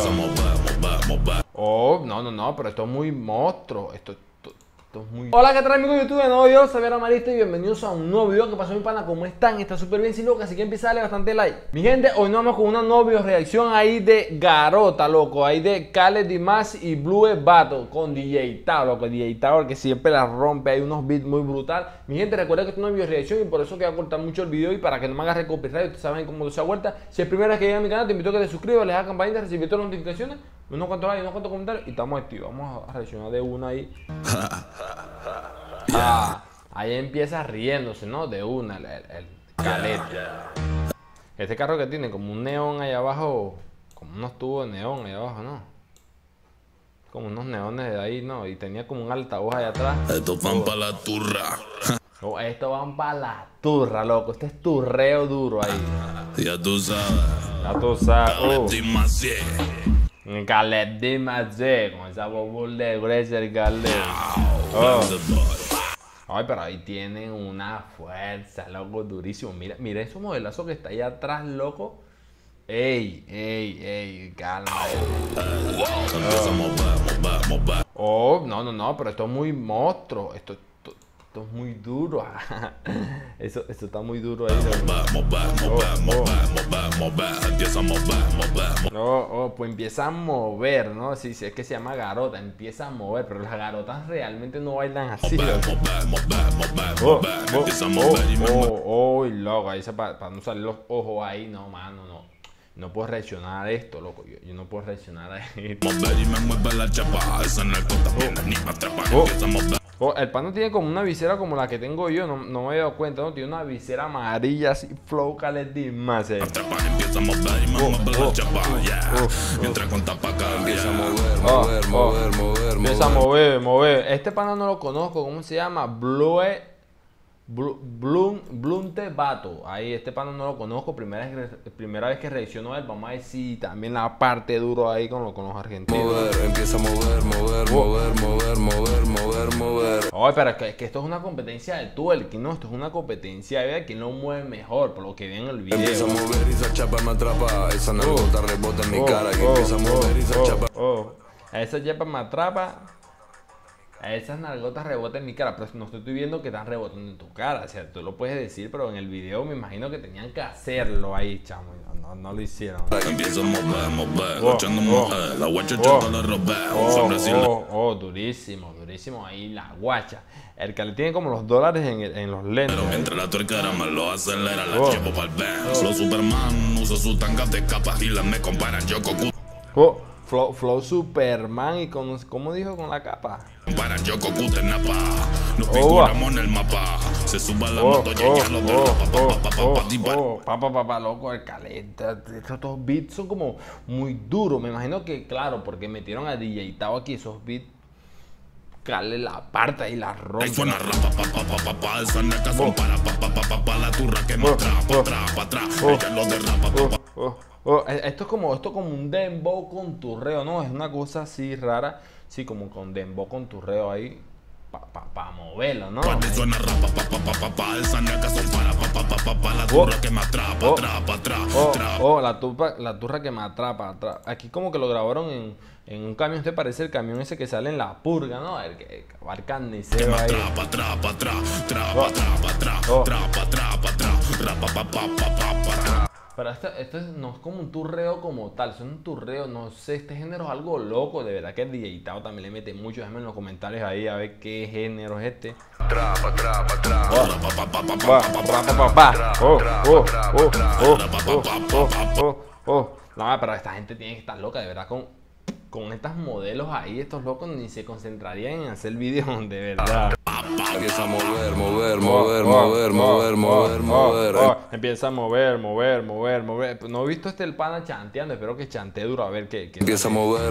Oh, no, pero esto es muy monstruo. Esto es muy... Hola, ¿qué tal amigos de YouTube? De nuevo yo, Xavier Amarista y bienvenidos a un nuevo video. ¿Qué pasó mi pana? ¿Cómo están? Está súper bien, sin loco, así que empieza a darle bastante like. Mi gente, hoy nos vamos con una nueva reacción ahí de Garota, loco. Ahí de Khaled Dimas y Blue Battle con DJ Tao, loco. DJ Tao, que siempre la rompe, hay unos beats muy brutal. Mi gente, recuerda que esto es una reacción y por eso que voy a cortar mucho el video. Y para que no me hagas copyright, ustedes saben cómo se vuelta. Si es primera vez que llega a mi canal, te invito a que te suscribas, le das campanita, recibir todas las notificaciones, unos cuantos likes, unos cuantos comentarios y estamos activos. Vamos a reaccionar de una ahí. Ahí empieza riéndose, ¿no? De una, el Khaled. Este carro que tiene como un neón ahí abajo, como unos tubos de neón ahí abajo, ¿no? Como unos neones de ahí, ¿no? Y tenía como un altavoz ahí atrás. Estos van para la turra. Oh, estos van para la turra, loco. Este es turreo duro ahí. Ya tú sabes. Ya tú sabes. Khaled Dimas, con esa bobul de Grecia, Khaled. Oh. Ay, pero ahí tienen una fuerza, loco, durísimo. Mira ese modelazo que está ahí atrás, loco. Ey, calma. Oh, no, pero esto es muy monstruo. Esto es muy duro. Eso está muy duro ahí. Pues empieza a mover, ¿no? Sí, es que se llama garota, empieza a mover, pero las garotas realmente no bailan así. Loco, ahí para no salir los ojos ahí, no, mano, no. No puedo reaccionar a esto, loco. Yo no puedo reaccionar a esto. El pana tiene como una visera como la que tengo yo, no me había dado cuenta, ¿no? Tiene una visera amarilla así, flow Khaled Dimas. Empieza a mover. Este pana no lo conozco, ¿cómo se llama? Blunte Bato. Ahí este pana no lo conozco, primera vez que reacciono a él. Vamos a ver si también la parte duro ahí con los argentinos. Empieza a mover. Ay, pero es que esto es una competencia de twerking, ¿no? Esto es una competencia de ver quién lo mueve mejor, por lo que ven en el video. Empieza a mover y esa chapa me atrapa. Esa nalgota rebota en mi cara. Y empieza a mover y esa chapa. Esa chapa me atrapa. Esas nalgotas rebotan en mi cara, pero no estoy viendo que están rebotando en tu cara. O sea, tú lo puedes decir, pero en el video me imagino que tenían que hacerlo ahí, chamo. No lo hicieron. Empieza a mover, echando mujer. La guacha chata la robé. Durísimo ahí la guacha. El que le tiene como los dólares en los lentes. Pero mientras la tuerca me lo acelera, la llevo para el Benz. Los Superman usa sus tangas de capa y las me comparan yo con Flow Superman y con, ¿cómo dijo? Con la capa. Para yo con Napa, nos figuramos en el mapa. Se suba la moto y ella lo derrapa. Loco, el Khaled. Estos beats son como muy duros. Me imagino que, claro, porque metieron a DJ Tao aquí, esos beats. Khaled la aparta y la rompe. Ahí suena rapa, esa neca son para la turra que me atrapa, ella lo derrapa, Esto es como un dembow con turreo, ¿no? Es una cosa así rara. Sí, como con dembow con turreo ahí. Pa moverlo, ¿no? Suena rapa, esa neca son para la turra que me atrapa, la turra que me atrapa. Aquí como que lo grabaron en un camión. Usted parece el camión ese que sale en La Purga, ¿no? El que va al carnicero ahí. Pero esto no es como un turreo como tal, es un turreo, no sé, este género es algo loco, de verdad que el DJ Tao también le mete mucho. Déjame en los comentarios ahí a ver qué género es este. No, pero esta gente tiene que estar loca, de verdad, con estas modelos ahí, estos locos ni se concentrarían en hacer videos, de verdad. Empieza a mover. Empieza a mover. No he visto el pana chanteando, espero que chantee duro a ver qué. Empieza a mover.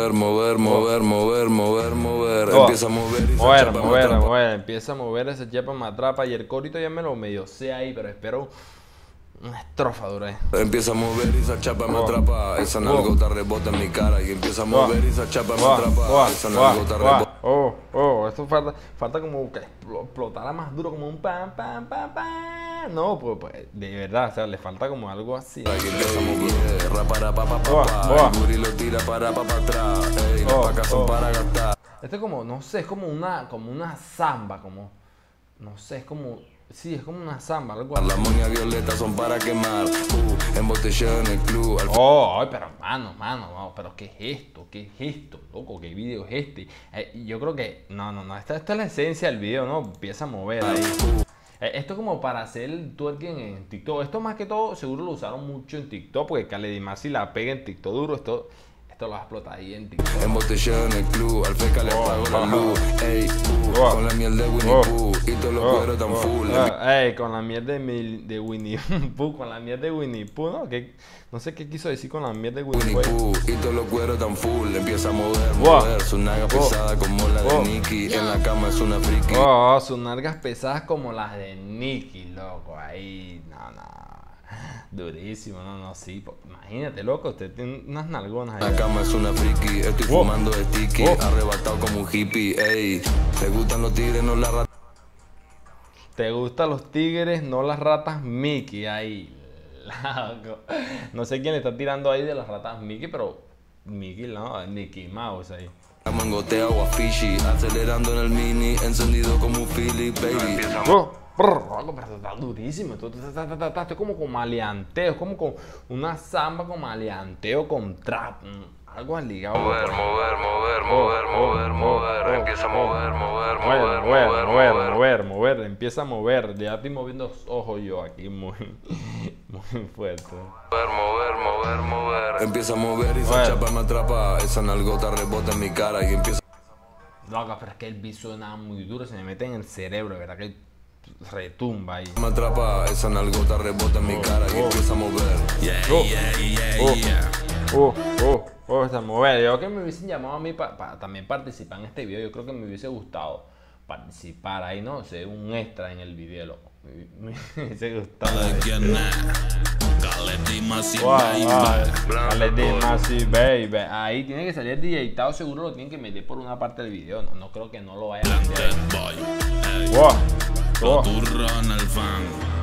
Empieza a mover. Empieza a mover ese chepa me atrapa y el corito ya me lo medio sé ahí, pero espero una estrofa dura ahí. Empieza a mover y esa chapa me atrapa. Esa nalgota rebota en mi cara. Y empieza a mover y esa chapa me atrapa. Esa nalgota rebota. esto falta como que explotara más duro, como un pam, pam, pam, pam. No, pues de verdad, o sea, le falta como algo así. Aquí empezamos bien, para pa pa pa Boa, pa, boa. el guri lo tira para pa pa atrás, ey, las pacas son para gastar. Esto es como, no sé, es como una samba, como, no sé, es como, sí, es como una samba, algo así. Las moñas violetas son para quemar, embotellado en el club. Oh, ay, pero mano, pero ¿qué es esto? ¿Qué es esto, loco? ¿Qué video es este? Yo creo que, no, esta es la esencia del video, ¿no? Empieza a mover ahí. Esto es como para hacer el twerking en TikTok. Esto más que todo, seguro lo usaron mucho en TikTok, porque Khaled si la pega en TikTok duro, esto lo va a explotar ahí en TikTok. Embotellado en el club, al feca le apago la luz, ey, con la miel de Winnie Pooh y todos los cueros tan full. Con la miel de Winnie Pooh, con la miel de Winnie Pooh, ¿no? No sé qué quiso decir con la miel de Winnie Winnie Pooh. Pooh y todos los cueros tan full, empieza a mover, su naga pesada como la de Nicki, en la cama es una friki. Sus nalgas pesadas como las de Nicki, loco, ahí, no. Durísimo, no, sí. Imagínate, loco, usted tiene unas nalgonas ahí. La cama es una friki, estoy fumando de sticky, arrebatado como un hippie, ey. ¿Te gustan los tigres, no las ratas? ¿Te gustan los tigres, no las ratas Mickey? Ahí, loco. No sé quién le está tirando ahí de las ratas Mickey, pero Mickey, no, Mickey Mouse ahí. Mangotea agua fishy, acelerando en el mini, encendido como un Philly, baby. Pero está durísimo, esto es como con maleanteo, es como con una samba con maleanteo, con trap, algo ligado. Mover, empieza a mover, empieza a mover, ya estoy moviendo los ojos yo aquí muy fuerte. mover, empieza a mover y esa chapa me atrapa, esa nalgota rebota en mi cara y empieza. Loca, pero es que el beat suena muy duro, se me mete en el cerebro, ¿verdad? Que retumba ahí. Me atrapa, esa nalgota rebota en mi cara y empieza a mover. Está a mover. Yo que me hubiesen llamado a mí para también participar en este video, yo creo que me hubiese gustado participar ahí, no sé, un extra en el video, loco. Me hubiese gustado. Khaled baby. Ahí tiene que salir DJ Tao, seguro lo tienen que meter por una parte del video. No creo que no lo vayan a meter. Los turros en el fan.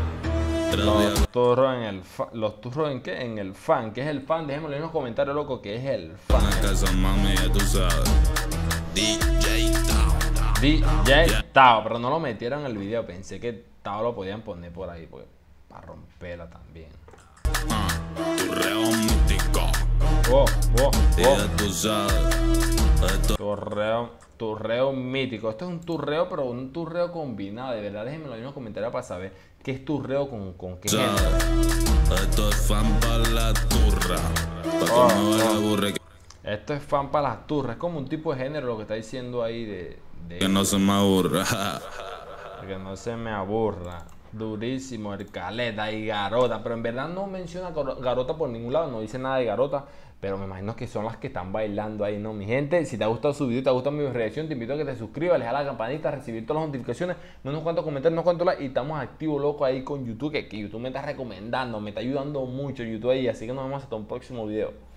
¿Los turros en qué? En el fan. ¿Qué es el fan? Déjenmelo en los comentarios, loco, ¿qué es el fan? La casa mami, ya tú sabes. DJ Tao, pero no lo metieron en el video. Pensé que Tao lo podían poner por ahí, porque para romperla también. Turreo místico. Ya tú sabes. Turreo mítico. Esto es un turreo, pero un turreo combinado. De verdad, déjenmelo en los comentarios para saber qué es turreo con qué género. Esto es fan para la turra. Esto es fan para las turras. Es como un tipo de género lo que está diciendo ahí de que no se me aburra. que no se me aburra. Durísimo el Caleta y Garota. Pero en verdad no menciona Garota por ningún lado. No dice nada de Garota. Pero me imagino que son las que están bailando ahí, ¿no? Mi gente, si te ha gustado su video, te ha gustado mi reacción, te invito a que te suscribas, le das a la campanita, recibir todas las notificaciones, no unos cuantos comentarios, unos cuantos likes, y estamos activos, loco, ahí con YouTube, que YouTube me está recomendando, me está ayudando mucho YouTube ahí, así que nos vemos hasta un próximo video.